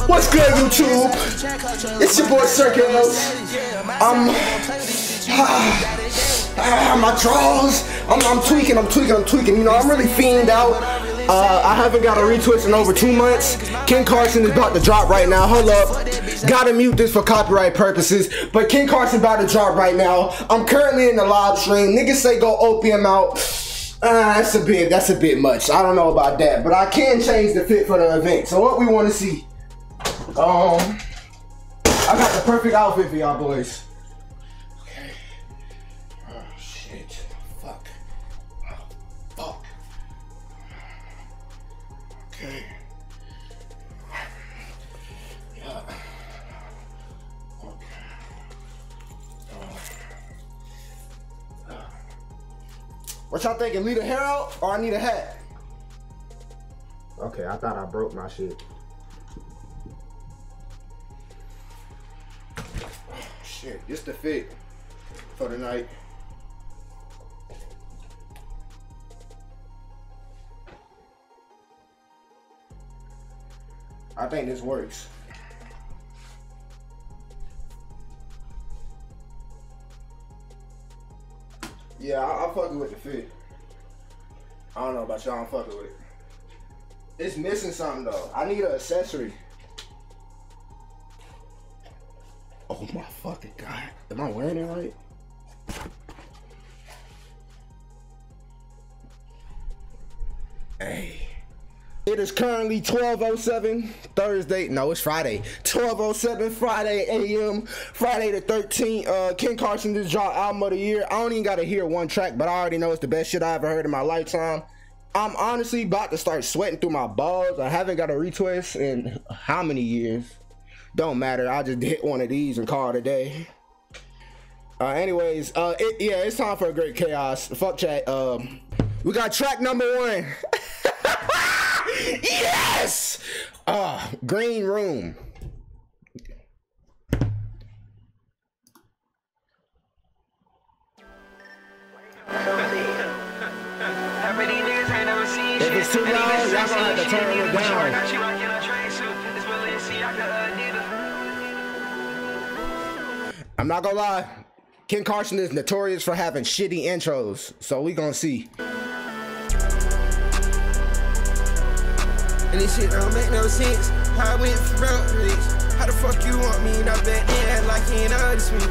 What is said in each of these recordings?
What's good, YouTube? It's your boy Circles. My draws. I'm tweaking. You know, I'm really fiended out. I haven't got a retwist in over 2 months. Ken Carson is about to drop right now. Hold up. Gotta mute this for copyright purposes. But Ken Carson about to drop right now. I'm currently in the live stream. Niggas say go opium out. That's a bit much. I don't know about that, but I can change the fit for the event. So what we want to see? I got the perfect outfit for y'all boys. Okay. Oh shit. Fuck. Oh, fuck. Okay. Yeah. Okay. What y'all thinking? Leave the hair out or I need a hat? Okay, I thought I broke my shit. Shit, just the fit for the night. I think this works. Yeah, I'm fucking with the fit. I don't know about y'all, I'm fucking with it. It's missing something though. I need an accessory. Oh my fucking God. Am I wearing it right? Hey. It is currently 12:07 Thursday. No, it's Friday. 12:07 Friday AM. Friday the 13th. Ken Carson just dropped album of the year. I don't even gotta hear one track, but I already know it's the best shit I ever heard in my lifetime. I'm honestly about to start sweating through my balls. I haven't got a retwist in how many years? Don't matter. I just hit one of these and call it a day. Anyways, yeah, it's time for a great chaos. Fuck chat. We got track number 1. Yes! Green Room. If it's too loud, y'all gonna have to turn it down. I'm not gonna lie, Ken Carson is notorious for having shitty intros, so we gonna see. And this shit don't make no sense. How I went from broke to rich. How the fuck you want me? Not back then like you ain't noticed me.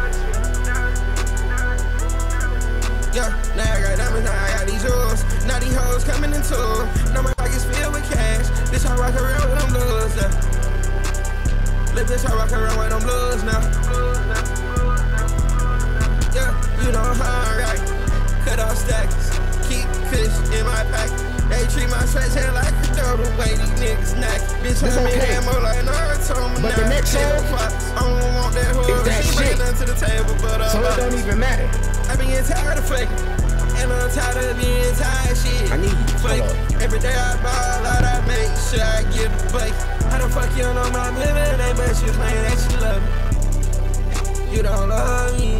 Yeah, now I got diamonds, now I got these jewels. Now these hoes coming in tour. Now my pockets filled with cash. Bitch, I rock around with them blues now. Little bitch, I rock around with them blues now. Yeah, you know how right. Cut off stacks. Keep kush in my pack. They treat my sweatshirt like a dope, the way these niggas snack. Bitch, I'm in ammo like Naruto. But the next show, I don't want that whore. that she shit. bring to the table, but So it don't even matter. I been getting tired of faking. And I'm tired of being tired shit. I need you. Fake. Every day I ball out, I make sure I get the bake. How the fuck you don't know my living name, but you claim that you love me. You don't love me.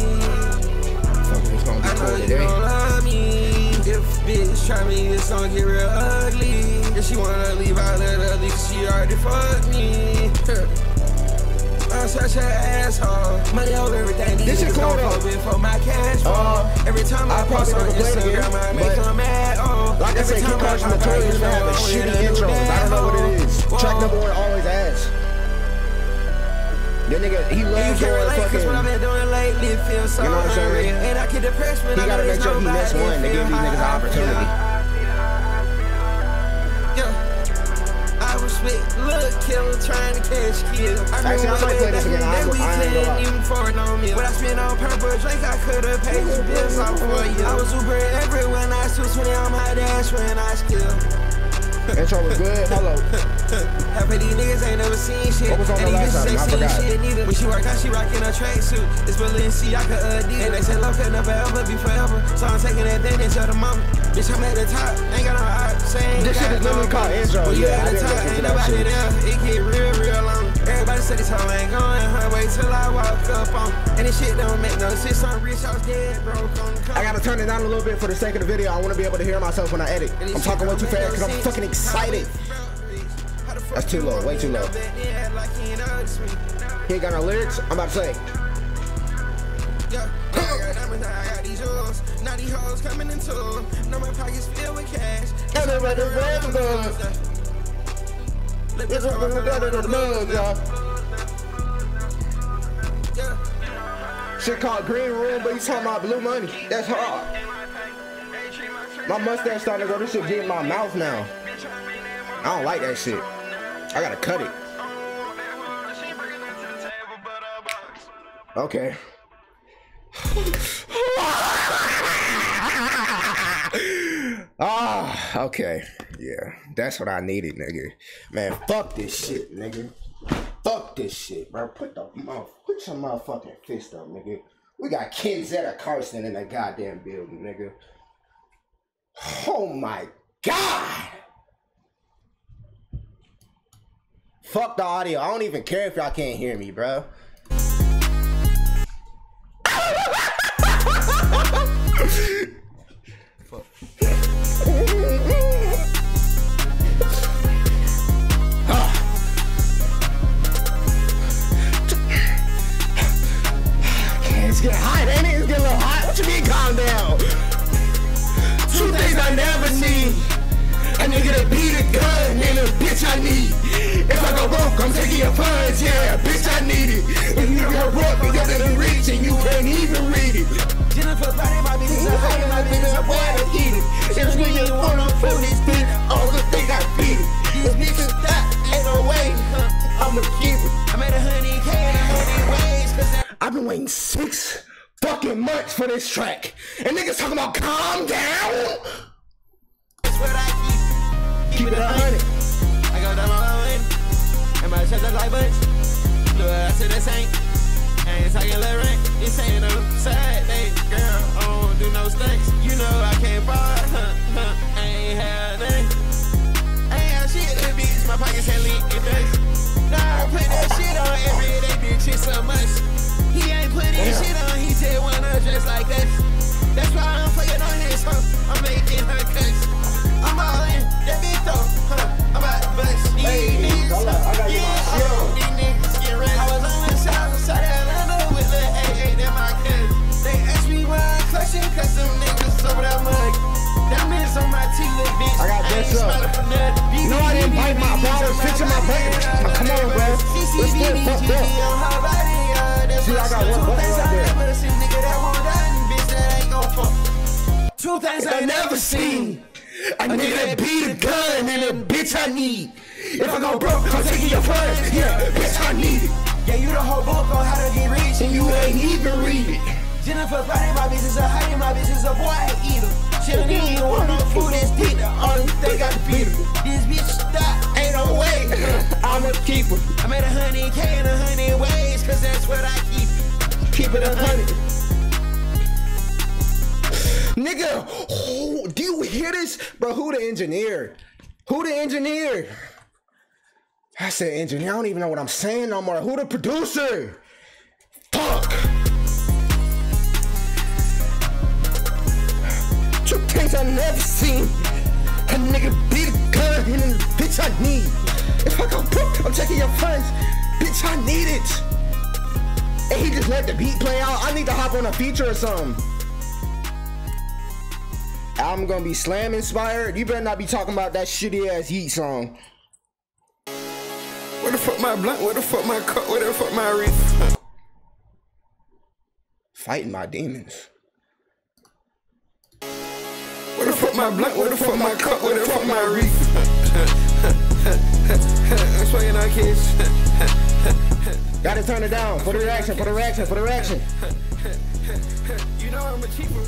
I know you don't love me. If bitch try me, it's gonna get real ugly. If she wanna leave, I let her leave, cause she already fucked me. I'm such an asshole. Money over everything. This shit cool though. For my cash flow. Every time I post on Instagram, I make them mad. Oh, like I said, Ken Carson notorious for having shitty intros. I don't know what it is. Track number 1 always ass. That nigga, he loves doing fucking. What I've been doing lately feels so unreal. And I get depressed when he gotta make sure he missed one to give these niggas an opportunity. Yeah, I was with Lil' Killer trying to catch kill. Actually, I might play this again. I ain't gonna lie. Even for it on me. When I spent on purple drink, I could've paid the bills off for you. I was Uber everywhere, I switched when on my dash when I skill. Intro was good. Hello. Half of these niggas ain't never seen shit. What was on the last album? I forgot. When she work out, she rockin' a tracksuit. It's Balenciaga Adidas. And they say love can never ever be forever. So I'm taking advantage of the moment. Bitch, I'm at the top. Ain't got no heart. This shit is literally called intro. Yeah, at the top, ain't nobody there. It get real long. Everybody say this hoe ain't going her way till I walk up on. And this shit don't make no sense. I'm rich, I was dead, broke on the cover. I gotta turn it down a little bit for the sake of the video. I wanna be able to hear myself when I edit. I'm talking way too fast because I'm fucking excited. That's too low, way too low. He ain't got no lyrics. I'm about to say. Now these hoes coming in too. Now my pockets filled with cash. And I'm ready to it's shit called Green Room, but you talking about blue money. That's hard. My mustache starting to go. This shit get in my mouth now. I don't like that shit. I gotta cut it. Okay. Okay. Yeah, that's what I needed, nigga. Man, fuck this shit, nigga. Fuck this shit, bro. Put your motherfucking fist up, nigga. We got Kenzetta Carson in the goddamn building, nigga. Oh my God. Fuck the audio. I don't even care if y'all can't hear me, bro. Fuck. It's getting hot, ain't it? It's getting a little hot. What you mean, calm down? Two things I never need. A nigga to beat a gun and a bitch I need. If I go broke, I'm taking your funds, yeah, bitch I need it. If you go broke, you got to reach and you can't even read it. Jennifer Friday, my business, I hide my business, I wanna eat it. If you wanna fool this bitch, all the things I beat it. These bitches that ain't no way, I'ma keep it. I made 100K in 100 ways, cause I've been waiting 6 fucking months for this track. And niggas talking about calm down. that's what I keep it 100. I go down my way, and my shut up like bunch. Do it, I said this ain't talking little rent. This ain't no side day, girl. I don't do no stunts. You know I can't buy, I ain't had nothing. I ain't have shit, little bitch. My pockets had leak in dust. Nah, I put that shit on every day, bitch. Shit so much. He ain't put his shit on. He said wanna dress like us. That's why I'm fucking on his hoe. I'm making her cuts. I'm all in that bitch though. I'm about to bust. These niggas, these niggas get ready. I was on the south side of Atlanta with the AA. They're my cousins. They asked me why I'm clutching, cause some niggas over that mug. That minutes on my teeth, little bitch. I got this up. You know I didn't bite my balls, fixing my button. Come on, bro. Let's get fucked up. See, I got one button right there. Two things I never seen. A nigga that beat a gun and a bitch I need. If I go broke, I'm taking your funds. Yeah, bitch I need it. Yeah, you the whole book on how to get rich, And you ain't even read it. Jennifer Friday, my business, a hiding my business, a boy I eat him. She don't even want no food, this dick, the only thing I can beat him. This bitch stop, ain't no way, I'ma keep her. I made 100K in 100 ways, cause that's what I keep. Keep it 100. Nigga, oh, do you hear this? Bro, who the engineer? Who the engineer? I said engineer, I don't even know what I'm saying no more. Who the producer? Fuck. 2 things I never seen. A nigga beat a gun and a bitch I need. If I go broke, I'm taking your funds. Bitch, I need it. And he just let the beat play out. I need to hop on a feature or something. Album gonna be slam inspired. You better not be talking about that shitty ass Yeet song. Where the fuck my blunt? Where the fuck my cup? Where the fuck my wreath? Fighting my demons. Where the fuck my blunt? Where the fuck my cup? Where the fuck my wreath? I'm swinging on kids. Gotta turn it down for the reaction, for the reaction, for the reaction. You know I'm a cheaper.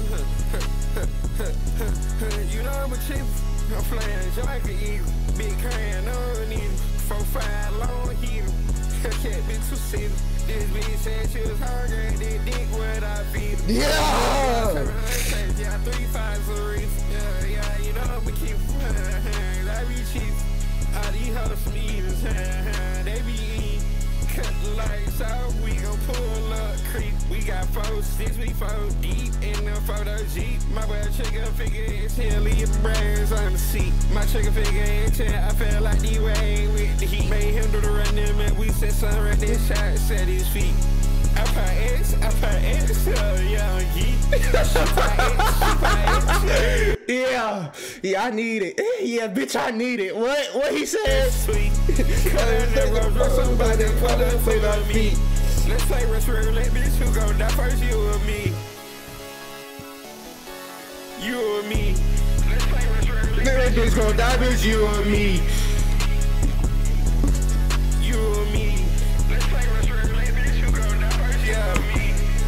You know I'm a cheaper. I'm flying Jamaica Eagle. Big can, no need 4-5 long heater. Can't be too seated. This bitch said she was hungry. This dick what I feed. Yeah! Yeah, 3 5s a reef. Yeah, you know I'm a keeper. I be cheap. All these hoes from eaters. They be eating. Cut the lights out. We gon' pull up creep. We got 4, 6 we 4 deep in the photo Jeep. My boy trigger figure is here, leave your brains on the seat. My trigger figure is here, I feel like D-Wayne with the heat. Made him do the running, man, we set sun right there, shot, set his feet. I put X, young geek. Yeah, I need it. Yeah, bitch, I need it. What he said? Sweet. Somebody put up for my feet. Let's play Russian roulette, bitch. Who gon' die first? You or me? You or me? Let's play Russian roulette. Bitch gon' die, bitch. You or me? You or me? Let's play Russian roulette, bitch. Who gon' die first? You or me?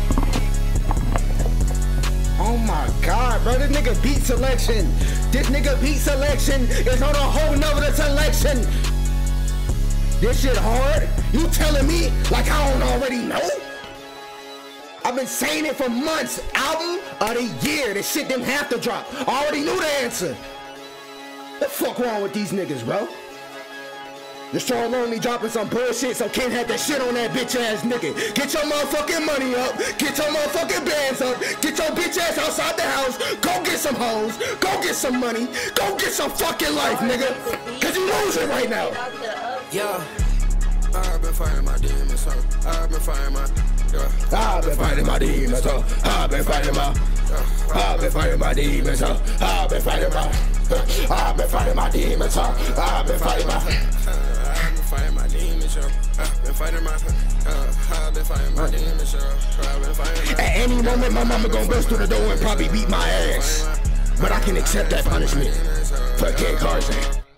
Oh my God, bro, this nigga beat selection. This nigga beat selection is on a whole nother selection. This shit hard? You telling me like I don't already know? I've been saying it for months. Album of the year. This shit didn't have to drop. I already knew the answer. What the fuck wrong with these niggas, bro? Just trying to learn me dropping some bullshit so Ken had that shit on that bitch ass nigga. Get your motherfucking money up. Get your motherfucking bands up. Get your bitch ass outside the house. Go get some hoes. Go get some money. Go get some fucking life, nigga. Cause you losing right now. Yeah. I've been fighting my demons, so I've been fighting my I've been fighting my demons, so I've been fighting my I've been fighting my demons, so I've been fighting my I've been fighting my demons, so I've been fighting my fighting my demons, yo. I've been fighting my demons, yo. I've been fighting my... At any moment, my mama gon' burst through the door and probably beat my ass. But I can accept that punishment for Ken Carson.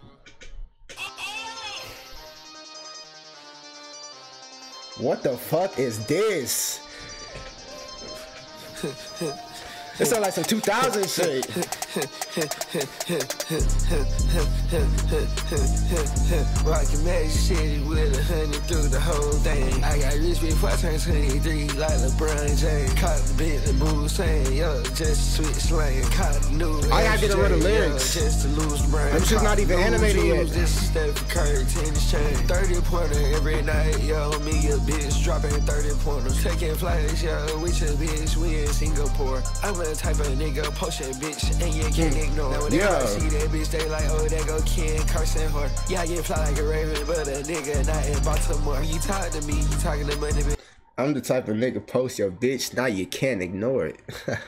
What the fuck is this? It sound like some 2000 shit. Rockin' Magic City with 100 through the whole thing. I got rich before I turned 23 like LeBron James. Caught the bit the move saying, yo, just switch slang. Caught the new I gotta get rid of lyrics. Just to lose brain. Them shit's not even animated yet. This is Stephen Curry, tennis chain. 30-pointer every night, yo. Me a bitch dropping 30-pointers. Taking flights, yo, with your bitch, we in Singapore. I'm the type of nigga, post that bitch, and you can't ignore. Now when everybody see that bitch, they like, oh, there go Ken Carson whore. Yeah, I get fly like a raven, but a nigga not in Baltimore. You talk to me, you talking to money, bitch. I'm the type of nigga post your bitch, now you can't ignore it.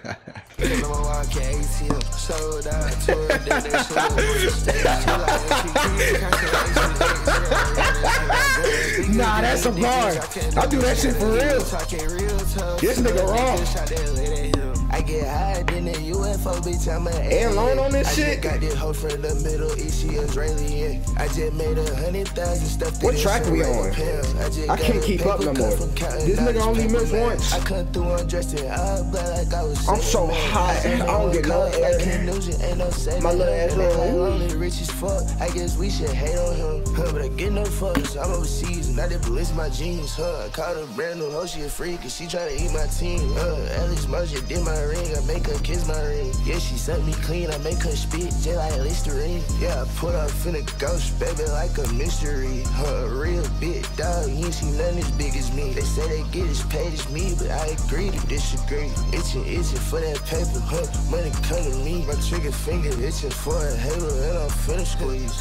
Nah, that's a bar. I do that shit for real. This nigga wrong. I get higher than a UFO, bitch, I'm an alien. Loan on this shit? Got this hoe from the Middle East, she Israeli, yeah. I just made 100,000 stuff. What track we on? I can't keep up no more. This nigga only missed once. I come through undressed in all black like I was I'm so hot, I don't get no air. My little ass only rich as fuck. I guess we should hate on him, but I get no fucks. I'm overseas and I did police my jeans, I caught a brand new hoe, she a freak, and she tryna eat my team, Alex Mosher did my ring, I make her kiss my ring. Yeah, she suck me clean, I make her spit just like Listerine. Yeah, I put off in a ghost, baby, like a mystery. A real big dog, you ain't seen nothing as big as me. They say they get as paid as me, but I agree to disagree. Itching for that paper, money come to me. My trigger finger itching for a halo, and I'm finna squeeze.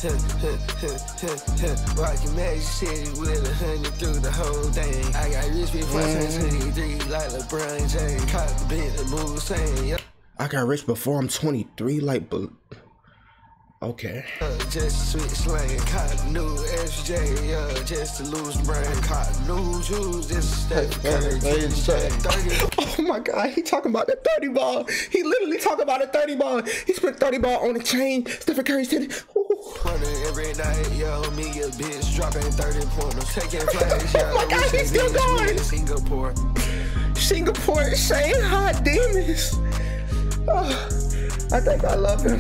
Rockin' Magic City with 100 through the whole thing. I got rich before I turned 23 like LeBron James. Caught the bit the move saying, yo. I got rich before I'm 23 like okay. Just switch slang, caught new SJ, just to lose brain, caught new jewels, this is Stephen Curry. Oh my God, he talking about the 30 ball. He literally talking about a 30 ball. He spent 30 ball on the chain. Stephen Curry said, every night, yo, me a bitch dropping 30 pointers, taking flags, yo. Oh my God, he's still going. Singapore, Shanghai demons. Oh, I think I love him.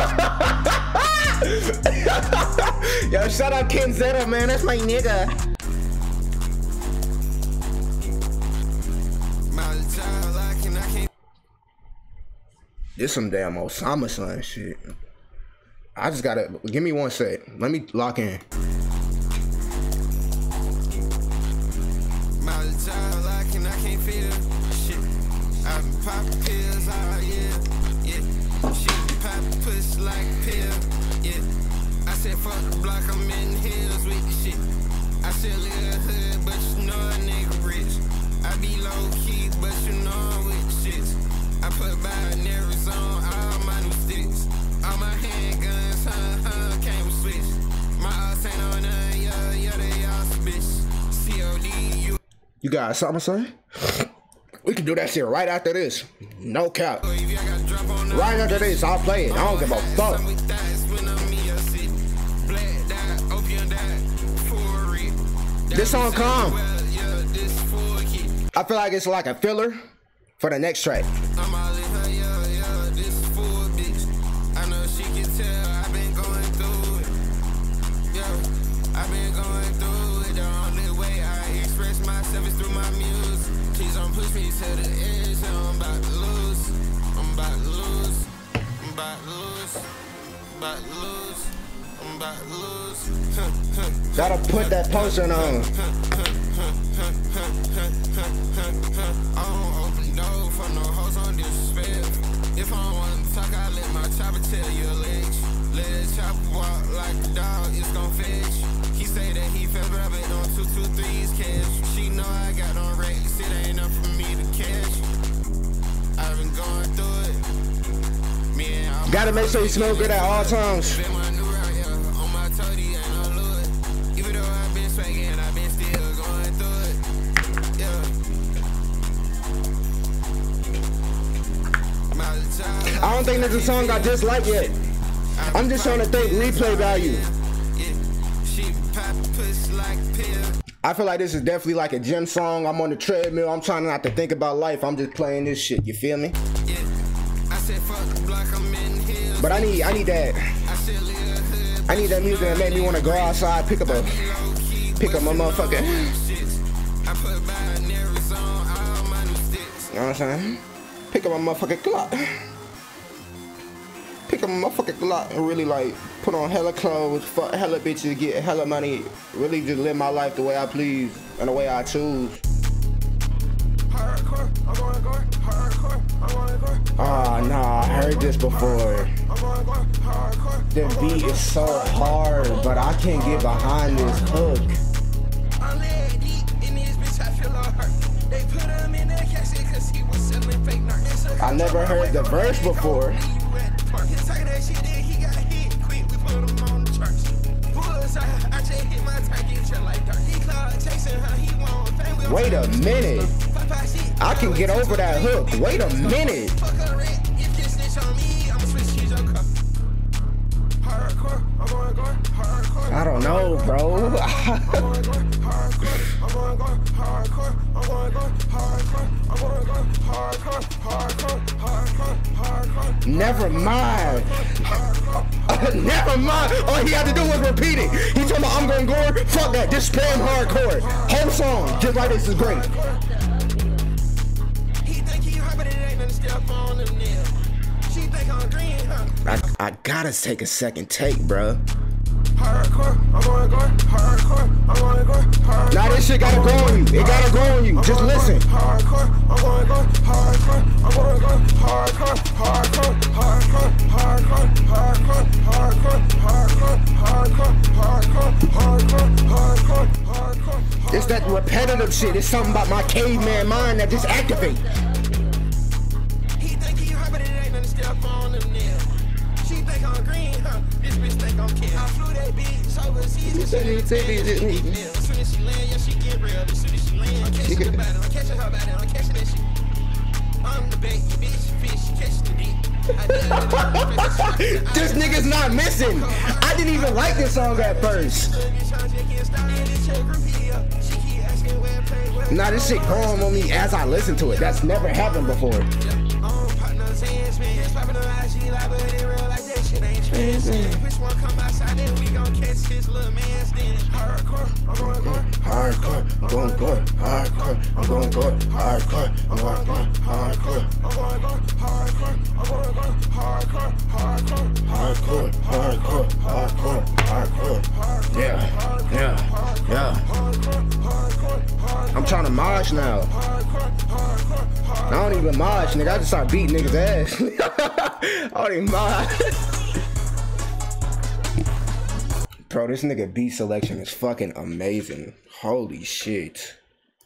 Yo, shout out Ken Zeta, man. That's my nigga. This some damn Osama son shit. I just gotta, give me 1 sec. Let me lock in. I been popping pills all year, yeah. She been popping pussy like a pill, yeah. I said fuck the block, I'm in the hills with the shit. I still live hood, but you know a nigga rich. I be low key, but you know I'm with the shits. I put binaries on all my new sticks. All my handguns, came with switch. My ass ain't on none, yeah, they all some bitch. COD, You got something, son? We can do that shit right after this. No cap. Right after this, I'll play it. I don't give a fuck. This song calm. I feel like it's like a filler for the next track. Gotta put that potion on. I don't open door for no hoes on disrespect. If I don't want to talk, I let my chopper tell you a ledge. Let the chopper walk like a dog, it's gon' fetch. He say that he fell rabbit on 223's cash. She know I got on race, it ain't up for me to catch. I've been going through it. Me and gotta make sure you smell good at all times. I don't think there's a song I dislike yet. I'm just trying to think replay value. I feel like this is definitely like a gym song. I'm on the treadmill. I'm trying not to think about life. I'm just playing this shit. You feel me? But I need that. I need that music that make me want to go outside, pick up my motherfucker. You know what I'm saying? Pick up my motherfucking Glock. Pick up my motherfucking Glock and really like put on hella clothes, fuck hella bitches, get hella money, really just live my life the way I please and the way I choose. Oh nah, I heard this before. The beat is so hard, but I can't get behind this hook. I never heard the verse before. Wait a minute. I can get over that hook. Wait a minute. I don't know, bro. Never mind. Never mind. All he had to do was repeat it. He told me I'm gonna gore. Fuck that. Just spam hardcore. Whole song. Just like this is great. I gotta take a second take, bro. Now this shit gotta go on you. It gotta go on you. Just listen. It's that repetitive shit. It's something about my caveman mind that just activates. This nigga's not missing. I didn't even like this song at first. Nah, this shit growing on me as I listen to it. That's never happened before. Hardcore, I'm going gore. Hardcore, I'm going gore. Hardcore, I'm going gore. Hardcore, hardcore. Yeah. I'm trying to mosh now. I don't even mosh, nigga. I just start beating niggas' ass. I don't even mosh. Bro, this nigga beat selection is fucking amazing. Holy shit.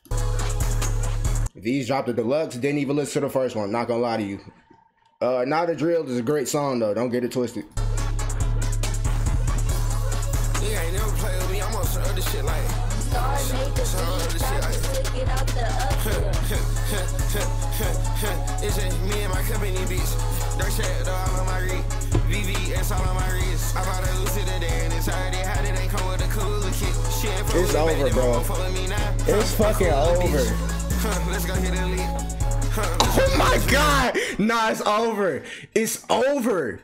These dropped the deluxe, didn't even listen to the first one, not gonna lie to you. Now the Drill is a great song though, don't get it twisted. Yeah, ain't never play with me, I'm on some other shit like it's just me and my company bitch. Dark shit all on my read. VVS all on my wrist. I bought a Lucy today and it's already had it ain't come with a cooler kit. It's over, bro. It's fucking over. Let's go hit a lead. Oh my god! Nah, it's over. It's over.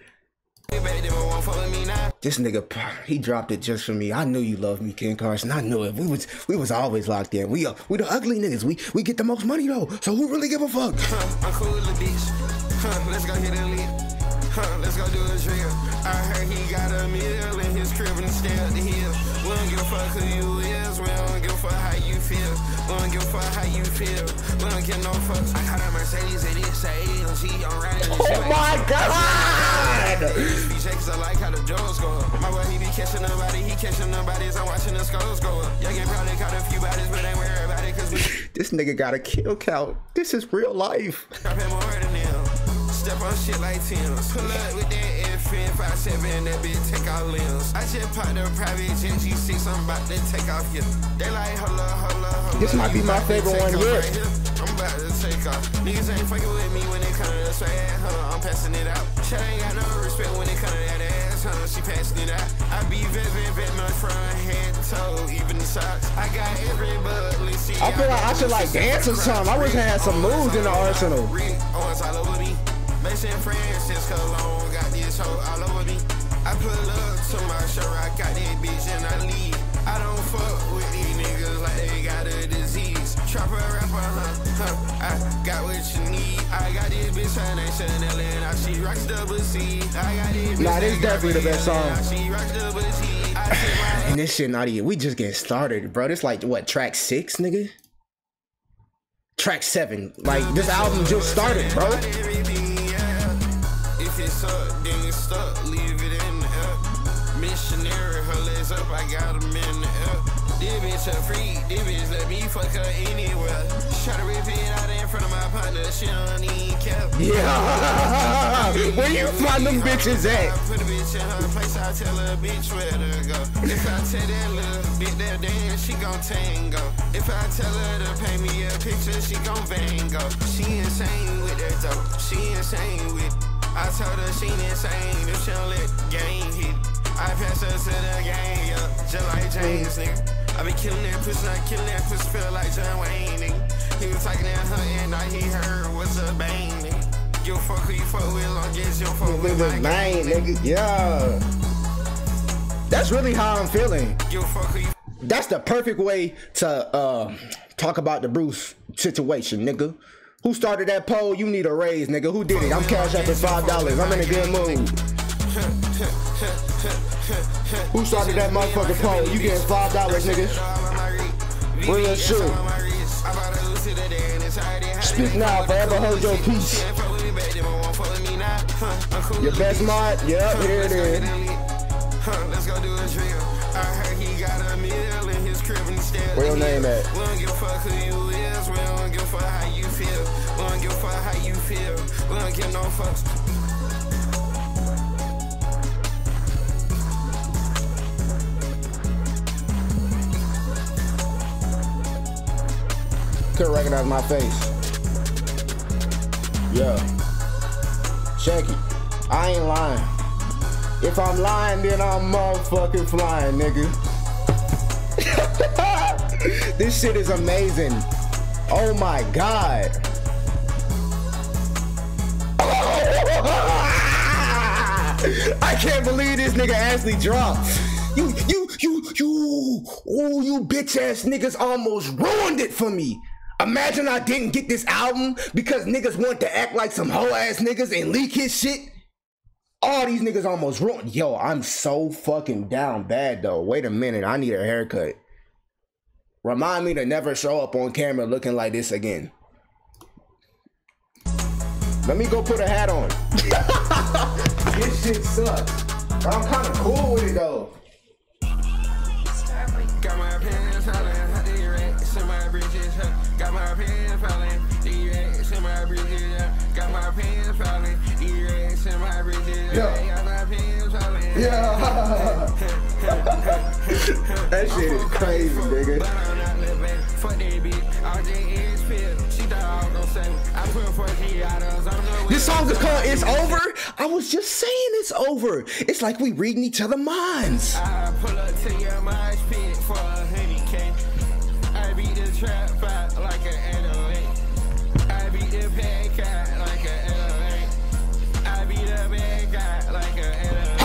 This nigga, he dropped it just for me. I knew you loved me, Ken Carson. I knew it. We was always locked in. We the ugly niggas. We get the most money though. So who really give a fuck? I'm cool with the bitch. Let's go hit a lead. Let's go do a drill. I heard he got a meal in his crib and stay up the hill. We don't give a fuck who you is. We don't give a fuck how you feel. We don't give a fuck how you feel. We don't give no fucks. I got a Mercedes and it's a AMG. I'm riding this shit. Oh my god! Cause I like how the Jones go up. My boy, he be catching nobody. He catching nobodies. I'm watching the skulls go up. Y'all get probably caught a few bodies, but ain't worried about it. Cause we this nigga got a kill count. This is real life. dropping more than them. Step on shit like Tim's. Pull up with that FN 57, that bitch take out limbs. I just popped a private jet G6, I'm about to take off here. They like, hold up. This might be my favorite one yet. I'm about to take off. Niggas ain't fucking with me when they come to the swag, I'm passing it out. She ain't got no respect when they come to that ass, she passing it out. I be vet my front, head to toe, even the socks. I got every bug, let's see. I feel like I should like dance or something. I wish I had some moves in the arsenal. Oh, it's all over me. Mason Francis Cologne got this hoe all over me. I pull up to my show, I got that bitch and I leave. I don't fuck with these niggas like they got a disease. Trapper rapper, I got what you need. I got this bitch, her name Chanel and I she rocks double C. I got this bitch. Nah, this is definitely the best song. She rocks double C. And this shit not even, we just getting started, bro. This like, what, track 6, nigga? Track 7. Like, this album just started, bro. If it's up, then it's stuck, leave it in the air. Missionary, her legs up, I got them in the air. This bitch a freak, this bitch let me fuck her anywhere. Try to rip it out in front of my partner, she don't even care. Yeah, where you find them bitches at? I put a bitch in her place, I tell her bitch where to go. If I tell that little bitch that dance, she gon' tango. If I tell her to paint me a picture, she gon' vango. She insane with that dope, she insane with it. I told her she insane if she don't let the game hit. I pass her to the game, yeah, just like James, nigga. I be killing that pussy, not killing that pussy, feel like John Wayne, nigga. He was talking at her and now he heard what's a bang, nigga. Give a fuck who you fuck with, long as you don't fuck with my gang, nigga. Yeah. That's really how I'm feeling. Give a fuck who you. That's the perfect way to talk about the Bruce situation, nigga. Who started that poll? You need a raise, nigga. Who did it? I'm cash up at $5. I'm in a good mood. Who started that motherfucking poll? You getting $5, nigga. Real shit. Speak now, forever hold your peace. Your best mod? Yep, here it is. Let's go do a drill. I heard he got a meal in his crib and still. Where your name at? We don't give a fuck who you is. We don't give a fuck how you feel. We don't give a fuck how you feel. We don't give no fucks. Couldn't recognize my face. Yeah. Check it. I ain't lying. If I'm lying, then I'm motherfucking flying, nigga. This shit is amazing. Oh my god. I can't believe this nigga actually dropped. Oh, you bitch ass niggas almost ruined it for me. Imagine I didn't get this album because niggas want to act like some hoe ass niggas and leak his shit. All these niggas almost ruined. Yo, I'm so fucking down bad though. Wait a minute, I need a haircut. Remind me to never show up on camera looking like this again. Let me go put a hat on. This shit sucks. But I'm kind of cool with it though. Got my pants falling, hot the racks in my bridges. Got my pants falling, the racks in my bridges. Got my pants falling, the racks in my bridges. Got my pants falling. Yeah. That shit is crazy, nigga. But I'm not living for that bitch. RJS pill. She thought I was gonna say I put 14 hours on the. This song is called It's Over. I was just saying it's over. It's like we reading each other's minds. I pull up to your mosh pit for a $100K. I beat the trap fight like an 808. I beat the bad guy like an 808. I beat the bad guy like an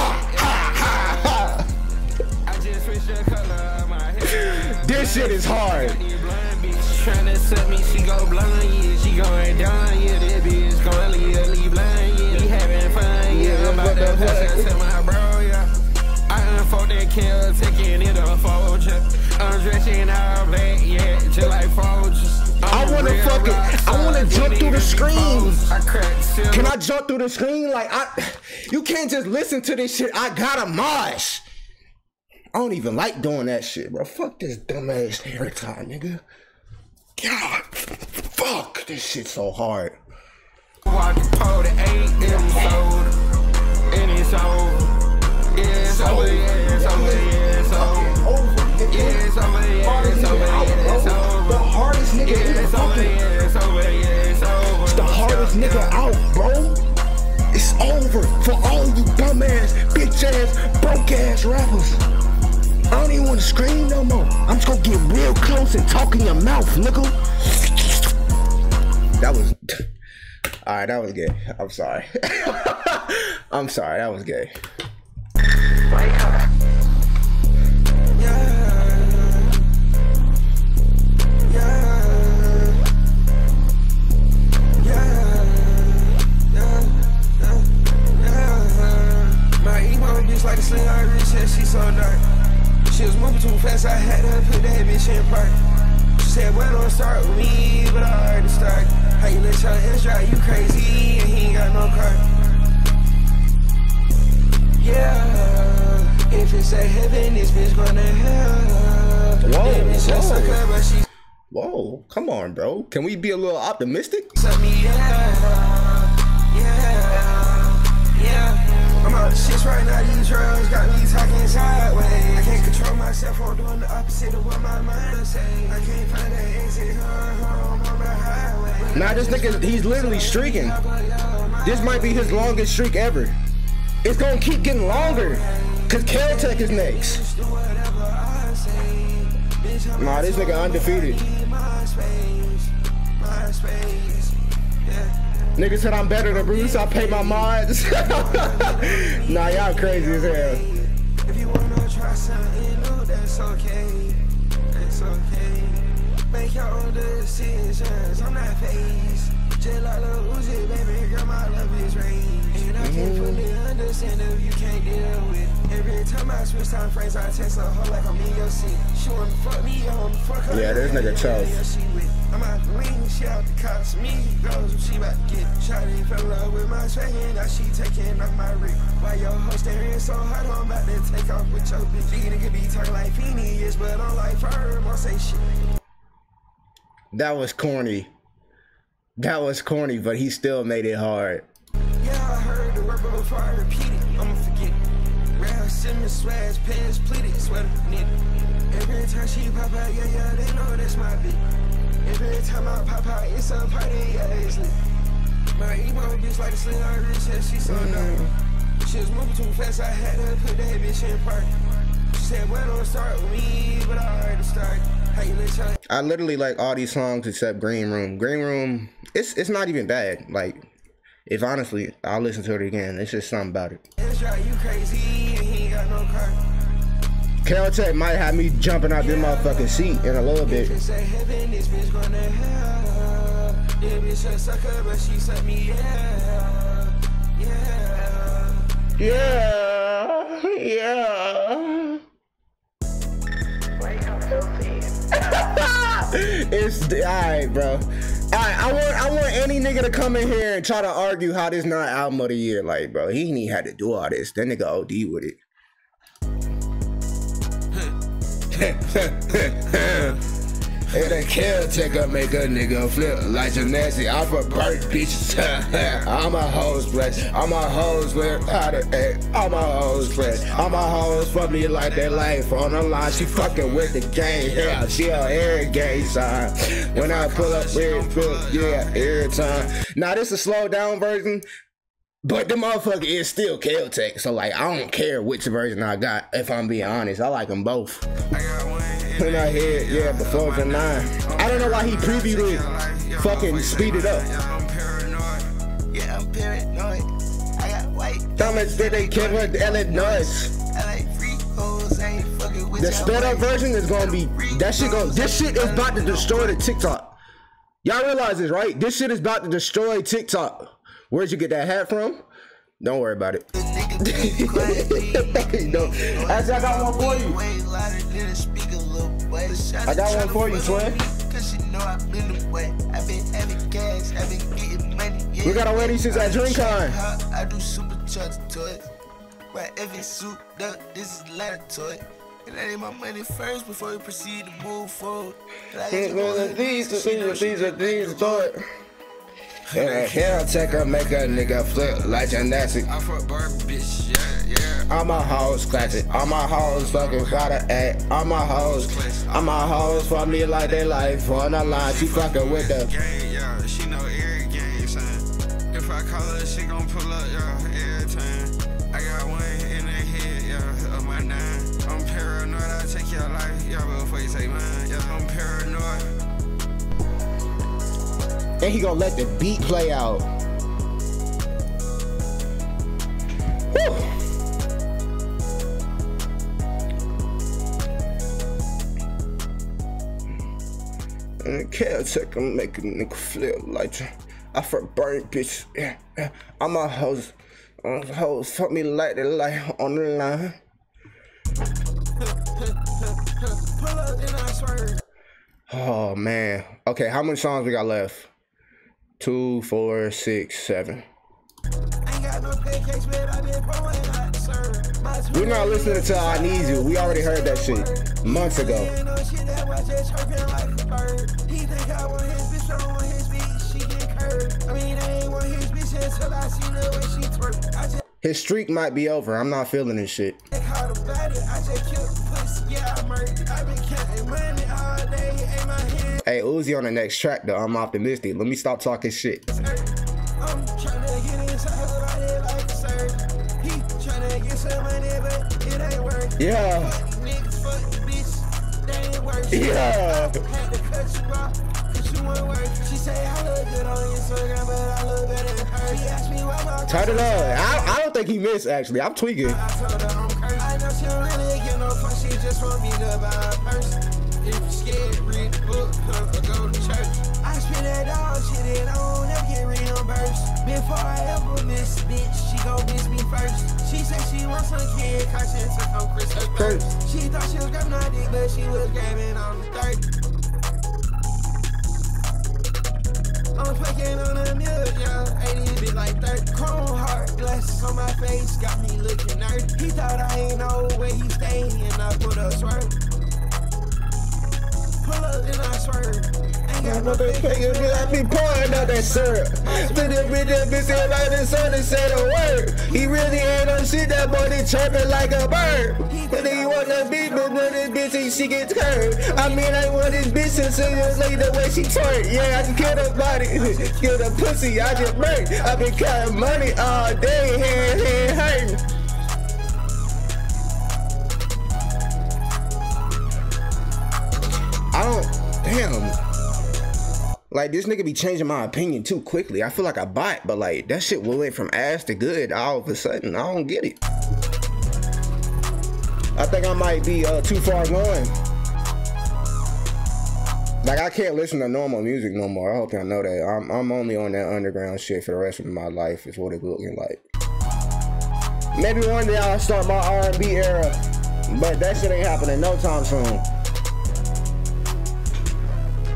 808. I just switched the color of my hair. This shit is hard. Tryna set me, she go blind, yeah, she going down, yeah, that bitch going leave blind, yeah, we having fun, yeah, I'm about to pass to my bro, yeah, I unfold that kill, taking it off Folger, I'm dressing all black, yeah, just like Folgers. I wanna jump through the screen. Can I jump through the screen? Like, you can't just listen to this shit, I gotta mosh. I don't even like doing that shit, bro. Fuck this dumbass haircut, nigga. God, fuck, this shit's so hard. Walk the pole to 8 and sold, and it's over. Yeah, it's over, yeah, it's over, yeah, it's over. Yeah, it's over, yeah, it's over, yeah, it's over. The hardest nigga in the fucking. Yeah, it's over, yeah, it's over. It's the hardest nigga out, bro. It's over for all you dumbass, bitch ass, broke ass rappers. I don't even want to scream no more. I'm just gonna get real close and talk in your mouth, nigga. That was... Alright, that was gay. I'm sorry. I'm sorry, that was gay. My emo bitch like a sling on her wrist, she's so dark. She was moving too fast, I had to put that bitch in park. She said, well, don't start with me, but I already start. How you let your ass drive you crazy and he ain't got no car? Yeah, if it's a heaven, this bitch gonna hell. Whoa, come on, bro. Can we be a little optimistic? I'm out of shit right now, these drugs got me talking sideways. I can't control myself, I'm doing the opposite of what my mind say. I can't find an exit home on the highway. Nah, this nigga, he's literally streaking. This might be his longest streak ever. It's gonna keep getting longer, cause Keltec is next. Nah, this nigga undefeated. Nigga said I'm better than Bruce, I pay my mods. Nah, y'all crazy as hell. If you wanna try something new, that's okay. That's okay. Make your own decisions, I'm not phased. Just like Lil Uzi, baby girl, my love is range. And I can't fully understand if you can't deal with. Every time I switch time frames, I text a hoe like I'm in your seat. She wanna fuck me, I wanna fuck her. Yeah, this nigga tough. I'm out the lean, she out the cops. Me goes, she about to get shot. He fell in love with my swag, and now she taking off my rig. Why your hoe staring so hard, I'm about to take off with your bitch. These niggas be talking like Phineas, but I'm like firm, I'll say shit. That was corny. That was corny, but he still made it hard. Yeah, I heard the word before I repeat it, I'ma forget it. Ralph Simmons, swags, pants, pleated, sweater, knit. Every time she pop out, yeah, they know that's my bitch. Every time I pop out, it's a party, yeah, it's lit. My emo bitch like a sling on her wrist, she's so dark. She was moving too fast, I had to put that bitch in park. She said, well, don't start with me, but I already started. How you let your... I literally like all these songs except Green Room. Green Room, it's not even bad. Like, if honestly, I'll listen to it again. It's just something about it. It's drive you crazy and he ain't got no car. Keltec might have me jumping out this motherfucking seat in a little bit. This bitch gonna hell. Yeah, bitch a sucker, but she suck me, yeah. Yeah. Wake up, filthy. It's alright, bro. Alright, I want any nigga to come in here and try to argue how this not album of the year. Like, bro, he ain't even had to do all this. That nigga OD with it. And a caretaker make a nigga flip like Janassi. I'm a bird bitch. I'm a hoes flex. I'm a hoes with how to act. I'm a hoes flex. I'm a hoes for me like that life on the line. She fucking with the game. Yeah, she on every game sign. When I pull up, yeah, every time. Now this is a slow down version. But the motherfucker is still Kel-Tec, so like I don't care which version I got. If I'm being honest, I like them both. When I hear, yeah, before the 9. I don't know why he previewed it. Fucking speed it up. I'm paranoid. Yeah, I'm paranoid. I got white. Thomas did they give her Illinois. I like free hoes, ain't fucking with The sped up version is gonna be that shit. This shit is about to destroy the TikTok. Y'all realize this, right? This shit is about to destroy TikTok. Where'd you get that hat from? Don't worry about it. No. Actually, I got one for you. I got one for you, twin. We gotta wear these since at DreamCon. I do supercharged to it. Right, every suit up, this is ladder to it. And I need my money first before we proceed to move forward. These are it. And a caretaker make a nigga flip like Janassi. I fuck Barbie, bitch, yeah. I'm a hoes classic. I'm a hoes fucking gotta act. I'm a hoes. I'm a hoes for me like they life on the line. She fucking with the game, yeah. She know every game, son. If I call her, she gon' pull up, yeah, every time. I got one in the head, yeah, of my 9. I'm paranoid, I take your life, yeah, before you take mine, yeah. I'm paranoid. and he gonna let the beat play out. Whew. And the caretaker make a nigga flip like I for burnt bitch. Yeah, yeah. I'm a host. Fuck me like the light on the line. Oh man. Okay, how many songs we got left? 2, 4, 6, 7. We're not listening to I Need You. We already heard that shit months ago. His streak might be over. I'm not feeling this shit. Hey, Uzi on the next track though. I'm optimistic. Let me stop talking shit. Yeah. Yeah. Turn it on. I don't think he missed actually. I'm tweaking. If you scared, read the book, or go to church. I spend that dog shit and I don't ever get reimbursed. Before I ever miss bitch, she gon' miss me first. She said she wants some kid, cause she took on Chris her first. She thought she was grabbing my dick, but she was grabbing on the third. I'm fucking on a million, 80 bit like 30. Chrome heart glasses on my face, got me looking nerdy. He thought I ain't know where he stayed, and I put a swerve. Pull up and I swerve. Ain't got no big fingers, I be pouring out that syrup. Spit it with that bitch in like the sun and say the word. He really ain't on shit, that boy they chirping like a bird. But he want that beat, but when this bitch she gets curved. I mean, I want this bitch to see the way she twerk. Yeah, I can kill the body, kill the pussy, I just murk. I been counting money all day, hand hurting. Damn. Like, this nigga be changing my opinion too quickly. I feel like I bought, but like, that shit went from ass to good all of a sudden. I don't get it. I think I might be too far going. Like, I can't listen to normal music no more. I hope y'all know that. I'm only on that underground shit for the rest of my life is what it's looking like. Maybe one day I'll start my R&B era, but that shit ain't happening no time soon.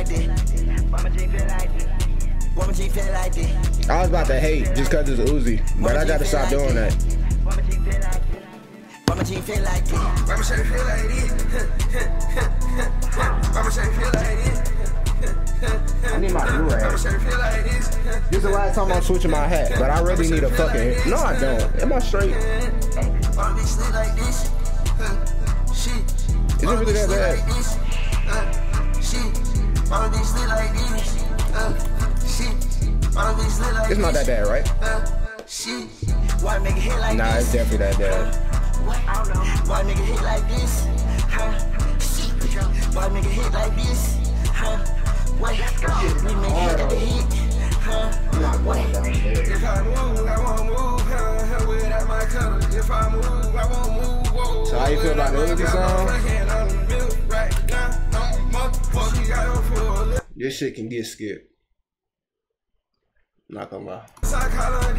like this? Why my G feel like this? Why my G feel like this? I was about to hate just cause it's Uzi, but I gotta stop doing that. Why my G feel like this? Why my G feel like this? Why my shirt feel like this? Why my shirt feel like this? I need my new hat. This is the last time I'm switching my hat, but I really need a fucking. No, I don't. Am I straight? Is it really that bad? It's not that bad, right? Nah, it's definitely that bad. Why nigga hit like this? Why nigga hit like this? Wait, we make it at the hit. If I move, I won't move. Without my color. If I move, I won't move. So how you feel about the Uzi song? This shit can get skipped. Not gonna lie. I'm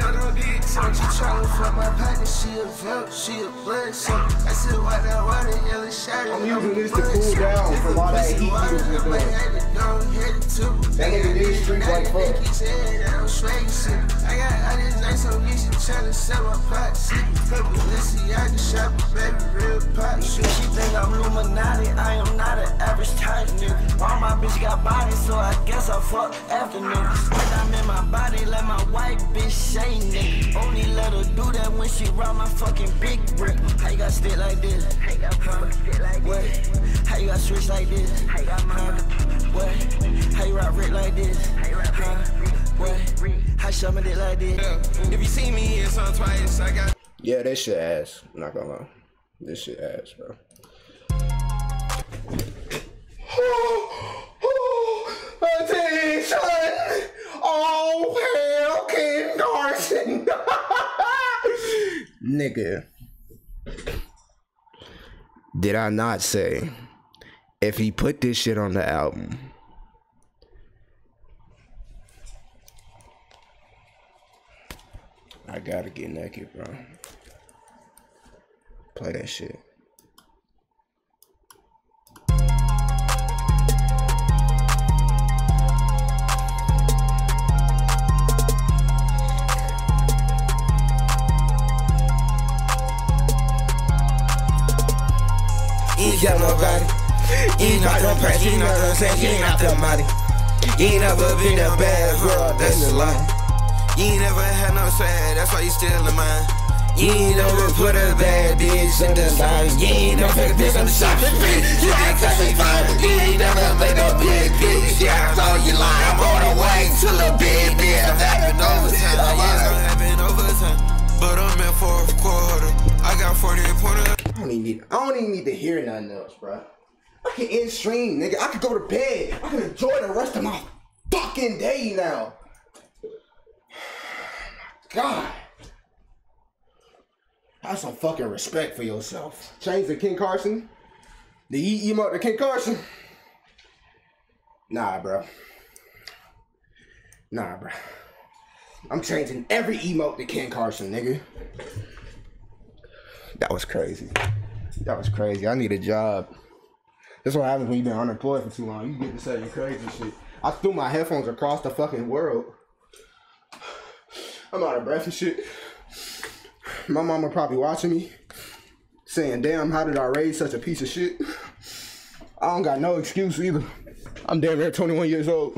using this to cool down from all that heat he was doing. That nigga did street like fuck. She think I'm Illuminati, I am not an average type nigga. All my bitch got body, so I guess I fuck after niggas. When I'm in my body, let my white bitch say nigga. Only let her do that when she round my fucking big brick. How you got stick like this? How you got stick like this? How you got switch like this? How you got what? How you rock Rick like this? How you rock what? How shove it like this? If you see me, it's on twice. I got. Yeah, this shit ass. I'm not gonna lie. This shit ass, bro. Attention! Oh, hell, Ken Carson! Nigga. Did I not say, if he put this shit on the album, I gotta get naked, bro. Play that shit. You ain't got nobody. You ain't not the price, you know what I'm saying? You ain't not the money. You ain't never been a bad girl, that's a lie. You ain't never had no swag, that's why you still in mine. You ain't never put a bad bitch in the line. You ain't never take a bitch on the shopping street. You ain't cause she fine. You ain't never made no big bitch. Yeah, I know you lying. I'm on the way to the big bitch. I'm having overtime. Yeah, it's gonna happen overtime. But I'm in fourth quarter. I got 48 pointers. I don't even need to hear nothing else, bro. I can end stream, nigga. I can go to bed. I can enjoy the rest of my fucking day now. God. Have some fucking respect for yourself. Change the Ken Carson. The emote to Ken Carson. Nah, bro. Nah, bro. I'm changing every emote to Ken Carson, nigga. That was crazy. That was crazy. I need a job. That's what happens when you've been unemployed for too long. You get to say crazy shit. I threw my headphones across the fucking world. I'm out of breath and shit. My mama probably watching me, saying, damn, how did I raise such a piece of shit? I don't got no excuse either. I'm damn near 21 years old.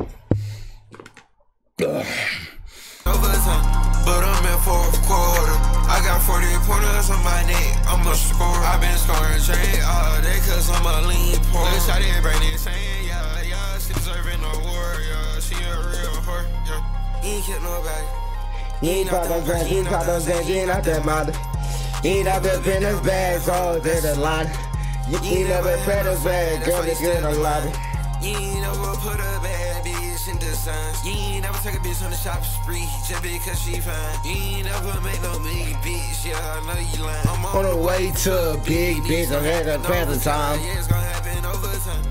Ugh. But I'm in fourth quarter. I got 48 pointers on my neck. I'm a scorer. I've been scoring trade all day cause I'm a lean poor. I didn't bring it saying, yeah, she deserving no war, yeah. She a real whore, yeah. You ain't kill nobody. You ain't pop those bands, you ain't pop those bands, you ain't out that mother. You ain't out there business bags, all day the line. You ain't never pay those bad girl, that's good on lobby. You ain't never put a bad bitch in the signs. You ain't never take a bitch on the shop spree just because she fine. You ain't never make no big bitch, yeah, I know you lying. I'm on the way to a big bitch, I'm had a panther time. Yeah, it's gonna happen over time.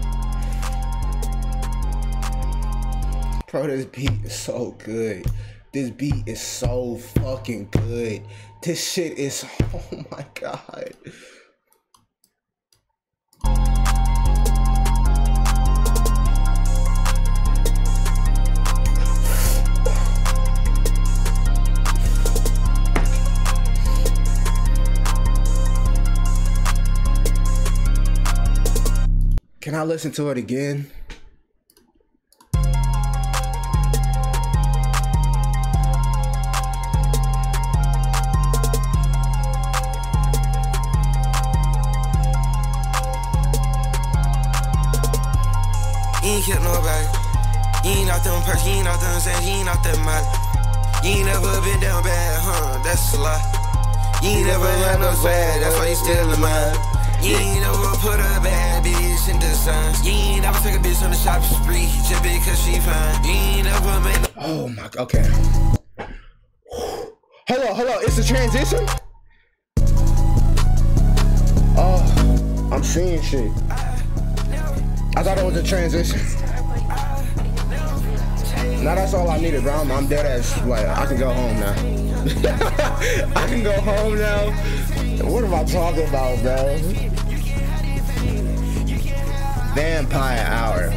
Bro, this beat is so good. This beat is so fucking good. This shit is, oh my God. Can I listen to it again? You ain't killed nobody. You ain't off them perks, you ain't off them sands, you ain't off that molly. You ain't never been down bad, huh? That's a lie. You ain't never had no swag, that's why you still in mine. You ain't never put a bad bitch in designs. You ain't never take a bitch on the shopping spree just because she fine. You ain't never made no. Oh my, okay. Hold on, it's a transition? Oh, I'm seeing shit. I thought it was a transition. Now that's all I needed, bro. I'm dead ass. Like, I can go home now. I can go home now. What am I talking about, bro? Vampire Hour.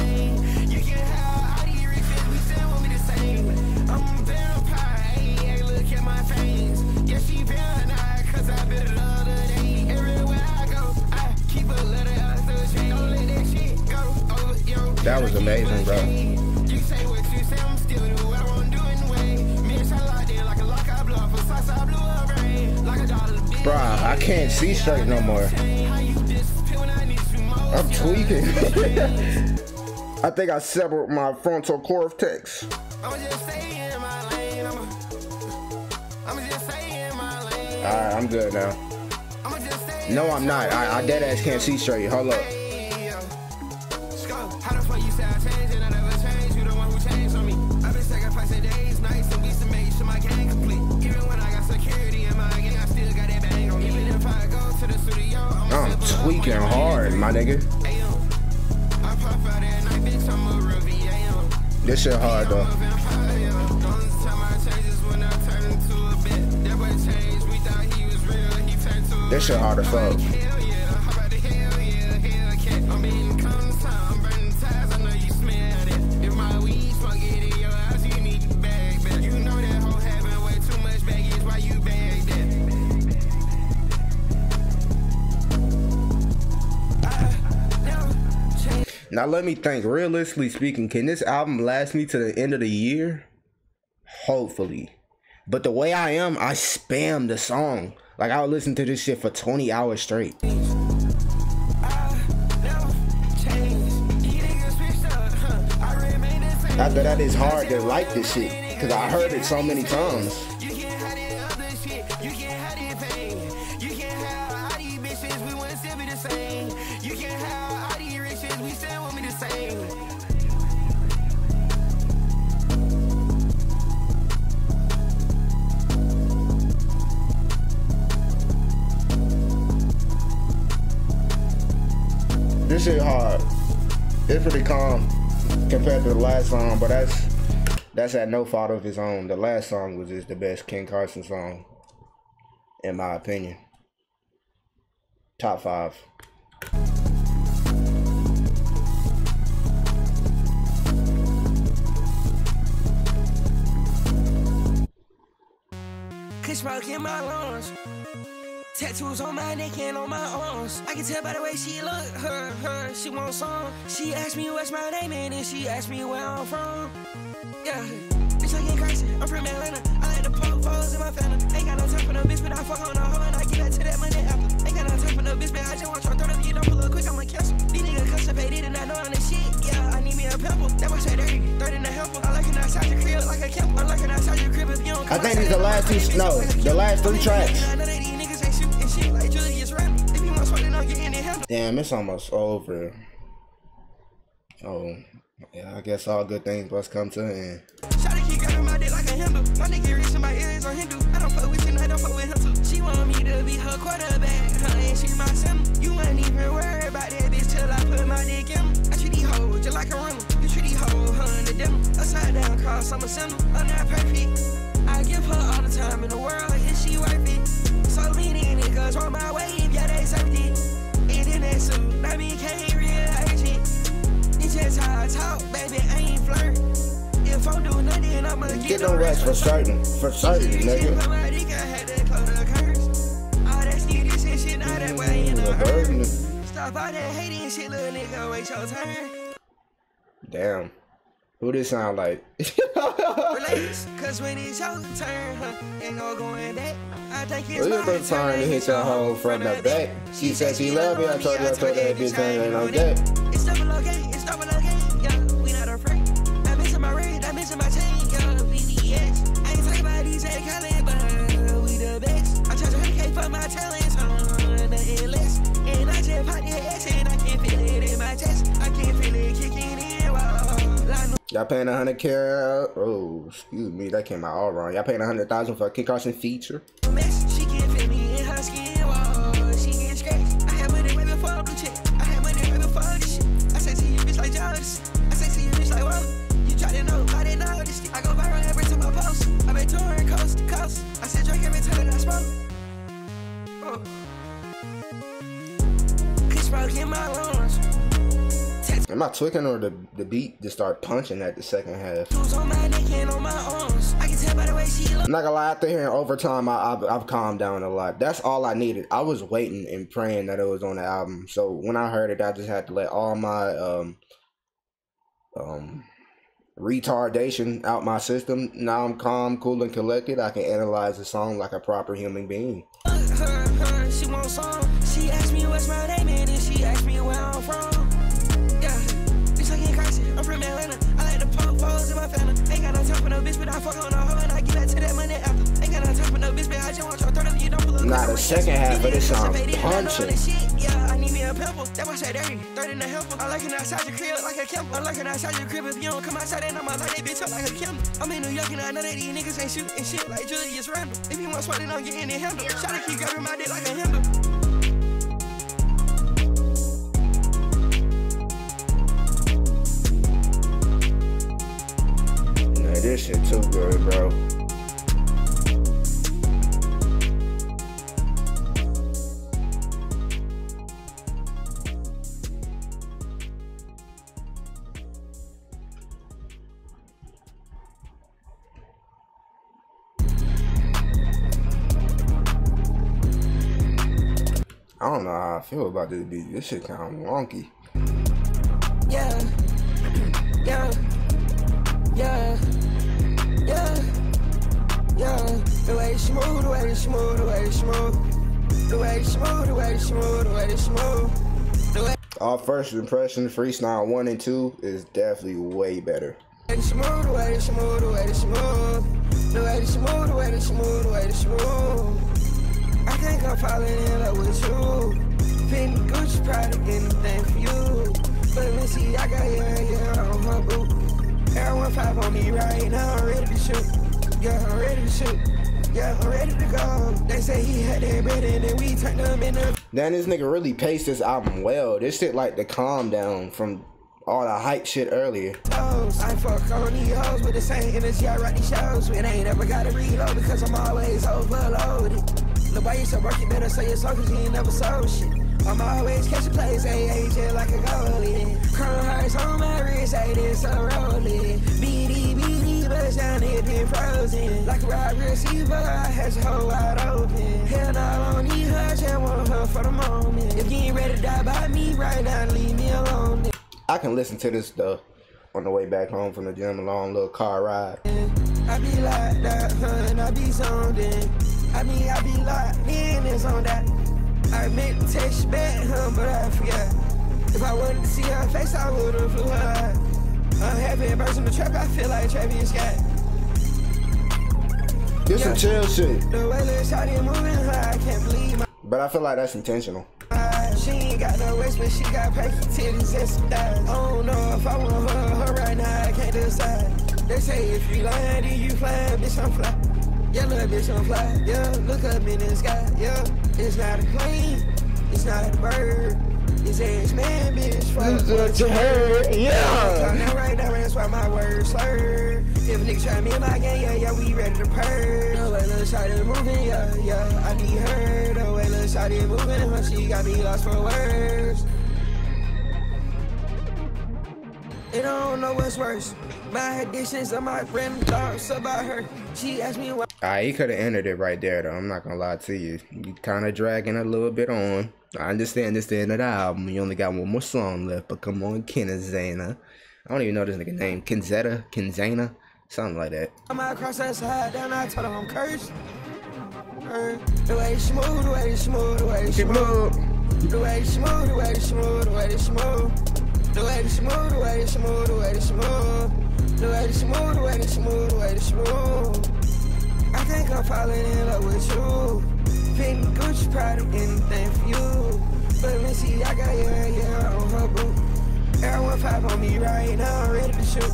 That was amazing, bro. Bruh, I can't see straight no more. I'm tweaking. I think I severed my frontal cortex. Alright, I'm good now. No, I'm not. I dead ass can't see straight. Hold up. How the fuck you say I changed and I never changed? You the one who changed on me. I've been sacrificing days, nights, and weeks to make sure my game complete. Even when I got security in my gang, I still got that bang on me. Even if I go to the studio, I'm tweaking hard, my nigga. I pop out at night, bitch, I'm a real VAM. This shit hard though. This shit hard as fuck. Now let me think, realistically speaking, can this album last me to the end of the year? Hopefully. But the way I am, I spam the song. Like, I'll listen to this shit for 20 hours straight. After that, it's hard to like this shit, because I heard it so many times. This shit hard. It's pretty calm compared to the last song, but that's at no fault of his own. The last song was just the best Ken Carson song, in my opinion. Top 5. Kush smoke in my lungs. Tattoos on my neck and on my arms. I can tell by the way she look. She wants some. She asked me what's my name and then she asked me where I'm from. Yeah, bitch, I get crazy. I'm from Atlanta. I like to poke foes in my family. Ain't got no time for no bitch, but I fuck on the hoe and I get back to that money after. Ain't got no time for no bitch, but I just want your throat up. You don't pull up quick, I'ma catch you. These niggas constipated and I know I'm the shit. Yeah, I need me a pimple. That boy say dirty, 30 in the helper. I like it outside your crib like a camp. I like it outside your crib if you don't come. I think these the last two, no, the last 3 tracks. Damn, it's almost over. Oh, yeah, I guess all good things must come to an end. Shawty keep grabbing my dick like a Hindu. My nigga rich and my ears on Hindu. I don't fuck with you, I don't fuck with him too. She want me to be her quarterback, and she my son. You ain't even worry about that bitch till I put my dick in. I treat these hoes just like a rental. You treat these hoes, denim. Upside down cross, I'm a sinner, I'm not perfect. I give her all the time in the world, is she worth it? So many niggas on my wave, yeah, they served it. And in that suit, I mean, can't real urgent. It's just how I talk, baby, I ain't flirt. If I'm doing nothing, I'ma get no rest for certain, nigga. All that sneaky shit, now that way in the hurt. Stop all that hating shit, little nigga, wait your turn. Damn. Who this sound like? Relax, cause when it's your turn, ain't no going back. I think it's my turn to hit your hoe from the back. She said she love me, I told that bitch ain't on deck. It's double okay, yeah, we not afraid. I miss my ring, I miss my chain, yeah, VDX. I ain't talking about these ain't calling, but we the best. I charge 100K for my talents, nothing less. And I just pop the ass and I can feel it in my chest. I can feel it kicking in, Y'all paying 100K? Oh, excuse me, that came out all wrong. Y'all paying 100,000 for a Kid Carson feature? She can feel me in her skin, she get scratched. I have money right before the blue check. I have money right before this shit. I say to you, bitch, like Jones. I say to you, bitch, like, whoa. You try to know, I didn't know this shit. I go viral every time I post. I been touring coast to coast. I said drink every time I smoke. Chris broke in my lungs. Am I tweaking or the beat just start punching at the second half? On my neck and on my arms. I can tell by the way she I'm not gonna lie, after hearing Overtime, I've calmed down a lot. That's all I needed. I was waiting and praying that it was on the album. So when I heard it, I just had to let all my retardation out my system. Now I'm calm, cool, and collected. I can analyze the song like a proper human being. She wants song. She asked me what's my name and then she asked me where I'm from. I'm from Atlanta, I like to pump foes in my family. Ain't got no time for no bitch, but I fuck on a hoe and I get back to that money after. Ain't got no time for no bitch, but I just want your third of you don't pull up. Nah, the second half of this song punching. Yeah, I need me a pimple, that was say dirty, third in the helper. I'm lurking outside your crib like a camper. I'm lurking outside your crib if you don't come outside and I'ma light that bitch up like a camera. I'm in New York and I know that these niggas ain't shooting shit like Julius Randle. If you want sweat, then I'm getting it handled. Try to keep grabbing my dick like a handle. This shit too good, bro. I don't know how I feel about this beat. This shit kind of wonky. Yeah. The way she move, the way she move, the way she move, the way she move, the way she move, the way she move. Our first impression, freestyle 1 and 2 is definitely way better. The way she move, the way she move, the way she move, the way she move, the way she move, the way she move. I think I'm falling in love with you. Fendi, Gucci, Prada, anything for you. But let me see, I got yeah on my boot. Air 15 on me right now, I'm ready to shoot. Yeah, I'm ready to shoot. Yeah, I'm ready to go. They say he had that bread and then we turned them in the... Damn, this nigga really paced this album well. This shit like the calm down from all the hype shit earlier. I fuck on these hoes with the same energy I write these shows with. I ain't never gotta reload because I'm always overloaded. The way you so work, you better say your song cause you ain't never sold shit. I'm always catching plays, AJ like a goalie. Chrome hearts on my wrist, I did so rolling. BD, bust down here, been frozen. Like a wide receiver, I had your whole wide open. Hell no, I don't need her, just want her for the moment. If you ain't ready to die by me right now, leave me alone. I can listen to this stuff on the way back home from the gym, a long little car ride. I be like that, and I be zoned in. I be locked in and on that. I meant to text you back, but I forgot. If I wanted to see her face, I would've flew her. I'm happy in person, the trap, I feel like Travis Scott. This some chill shit. The way that shawty moving, I can't believe my... But I feel like that's intentional. She ain't got no waist, but she got perky titties and some thighs. I don't know if I want her right now, I can't decide. They say if you lying, then you flying, bitch, I'm fly. Yeah, little bitch, I'm fly. Yeah, look up in the sky. Yeah, it's not a plane, it's not a bird. This ass man, bitch, fuck what you heard, yeah. Now right now, that's why my words slur. If niggas try me in my gang, yeah, we ready to purge. The way little shawty moving, yeah, I need her. The way little shawty moving, she got me lost for words. And I don't know what's worse. My addictions or my random thoughts about her. She asked me why. Alright, he could have ended it right there though. I'm not gonna lie to you. You kind of dragging a little bit on. I understand this the end of the album. You only got one more song left, but come on, Kenzana. I don't even know this nigga name. Kenzana? Something like that. I'm across that side, down I told her I'm cursed. The way she move, the way she move, the way she move. The way she move, the way she move, the way she move. The way she move, the way she move, the way she move. The way she move, the way she move, the way she move. I think I'm falling in love with you. Pink Gucci, Prada, anything for you. But let me see, I got yeah on her boot. Everyone pop on me right now, I'm ready to shoot.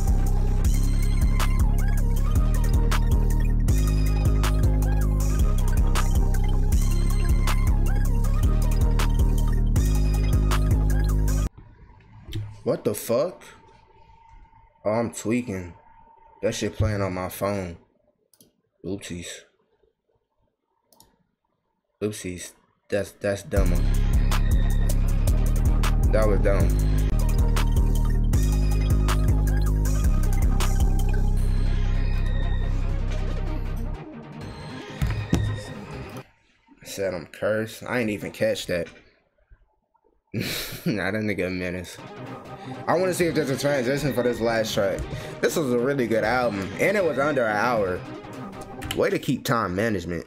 What the fuck? Oh, I'm tweaking. That shit playing on my phone. Oopsies. Oopsies. That's dumber. That was dumb. I said I'm cursed. I ain't even catch that. Nah, that nigga a menace. I want to see if there's a transition for this last track. This was a really good album, and it was under an hour. Way to keep time management.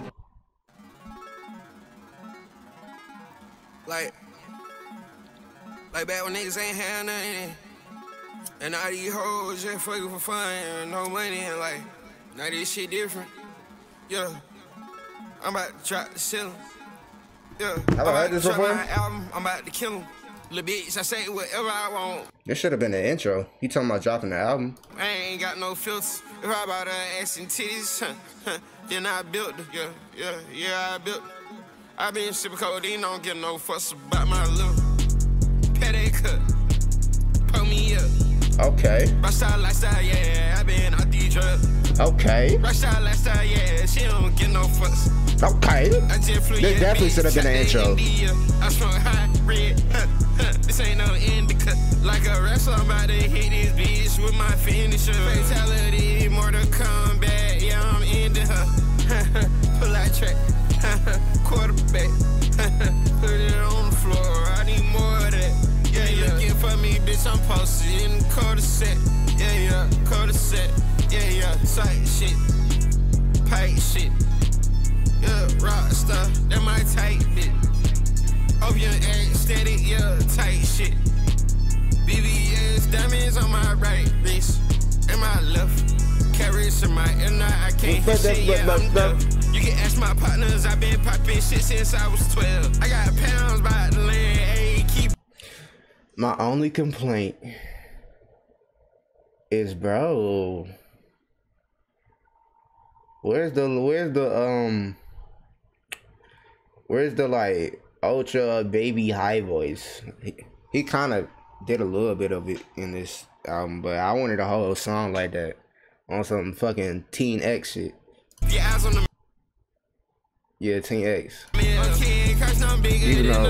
Like back when niggas ain't had nothing, and all these hoes just fucking for fun and no money, and like, now this shit different. Yeah, I'm about to drop the ceiling. Yeah, I'm about to drop my album, I'm about to kill him. Little bitch, I say whatever I want. This should have been the intro. You talking about dropping the album? I ain't got no filters. If I bought her ass and titties, then I built her. Yeah, I built her. I been sipping codeine, don't give no fuss about my little petty cut. Pull me up. Okay. Rockstar lifestyle, yeah, I been out these drugs. Okay. Rockstar lifestyle, yeah, she don't get no fuss. Okay. This definitely should have been the intro. I smoke high, red, this ain't no indica. Like a wrestler, I'm about to hit this bitch with my finisher. Fatality, Mortal Kombat, yeah, I'm into her. Pull out track, quarterback, put it on the floor, I need more of that. Yeah, you looking for me, bitch, I'm posted in the cul-de-sac. Yeah, cul-de-sac, yeah, sight shit, pipe shit. Yeah, rock star, that my tight bit. Opium aesthetic, yeah, tight shit. BBS diamonds on my right wrist and my left. Carrots in my inner, I can't hit shit, yeah, I'm deaf. You can ask my partners, I've been popping shit since I was 12. I got pounds by the land, ayy, keep. My only complaint is, bro, where's the like ultra baby high voice? He kind of did a little bit of it in this album, but I wanted a whole song like that on some fucking Teen X shit. Yeah, Teen X. Even though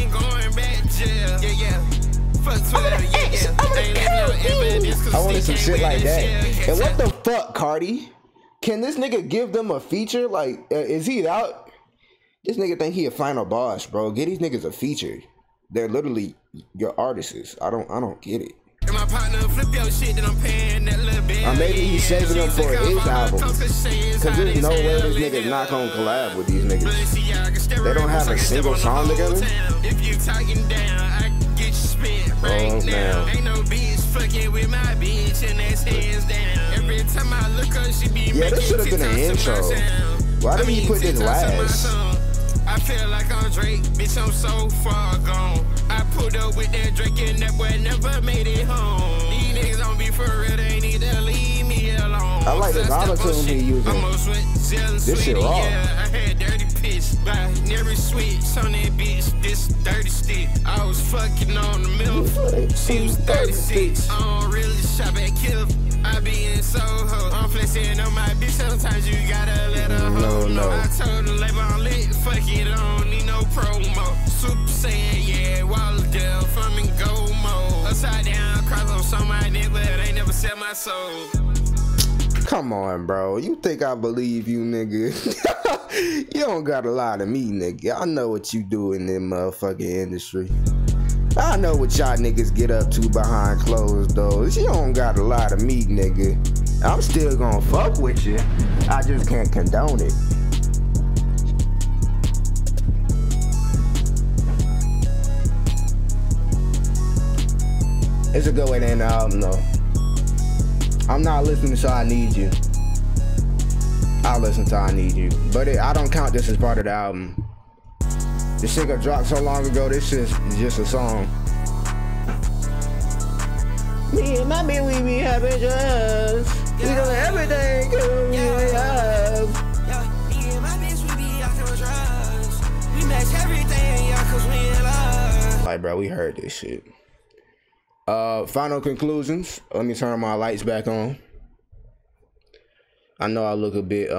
I wanted some shit like that. And what the fuck, Cardi? Can this nigga give them a feature? Like, is he out? This nigga think he a final boss, bro. Get these niggas a feature. They're literally your artists. I don't get it. My partner flip your shit that I'm paying that little bit. Or maybe he's saving them for his album. Cause there's no way this nigga's not gonna collab with these niggas. They don't have a single song together. If you talking down, I get you spit right now. Ain't no bitch fucking with my bitch and that's hands down. Every time I look up, she be yeah, this should have been an intro. Why did he put this last? I feel like I'm Drake, bitch, I'm so far gone. I pulled up with that Drake and that boy never made it home. These niggas don't be for real, they need to leave me alone. I like this auto-tune he using. This shit raw. Yeah, I had dirty pitch, but I never switched on that bitch. This dirty stick. I was fucking on the milk. She was 36. I don't really shop at Kill. I be in Soho. I'm flexing on my bitch. Sometimes you gotta let her hold. No, I told her label I'm lit. Fuck it, I don't need no promo. Super Saiyan, yeah, Wallerdale from in go mode. Upside down, cross on somebody, but they never sell my soul. Come on, bro. You think I believe you, nigga? You don't gotta lie to me, nigga. I know what you do in this motherfucking industry. I know what y'all niggas get up to behind closed doors. You don't gotta lie to me, nigga. I'm still gonna fuck with you. I just can't condone it. It's a good way to end the album, though. I'm not listening to I Need You. I'll listen to I Need You. But I don't count this as part of the album. This shit got dropped so long ago, this shit's just a song. Me and my man, we be having just. We do everything good we have. Me and my bitch, we be out on drugs. We match everything, yeah, cause we in love. Like, bro, we heard this shit. Final conclusions. Let me turn my lights back on. I know I look a bit,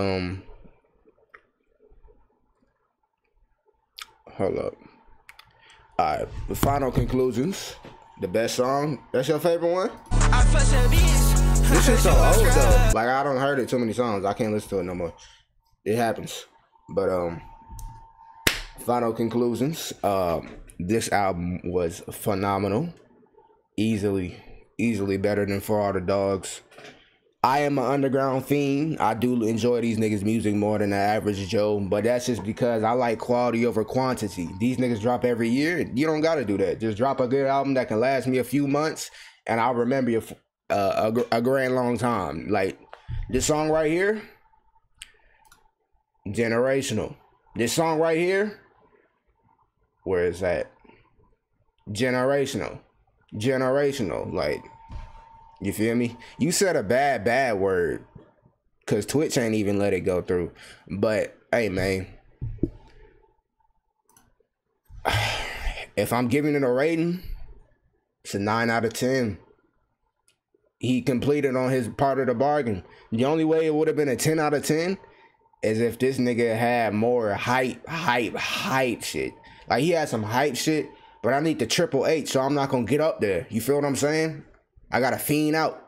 hold up. Alright, the final conclusions. The best song. That's your favorite one? This shit's so old though. Like, I don't heard it too many songs. I can't listen to it no more. It happens. But, final conclusions. This album was phenomenal. Easily better than For All the Dogs. I am an underground fiend. I do enjoy these niggas' music more than the average Joe, but that's just because I like quality over quantity. These niggas drop every year. You don't gotta do that. Just drop a good album that can last me a few months, and I'll remember you a grand long time. Like, this song right here, generational. This song right here, where is that? Generational. Like, you feel me? You said a bad word, cause Twitch ain't even let it go through. But hey, man, if I'm giving it a rating, it's a 9 out of 10. He completed on his part of the bargain. The only way it would have been a 10 out of 10 is if this nigga had more hype shit. Like, he had some hype shit, but I need the Triple H, so I'm not gonna get up there. You feel what I'm saying? I gotta fiend out.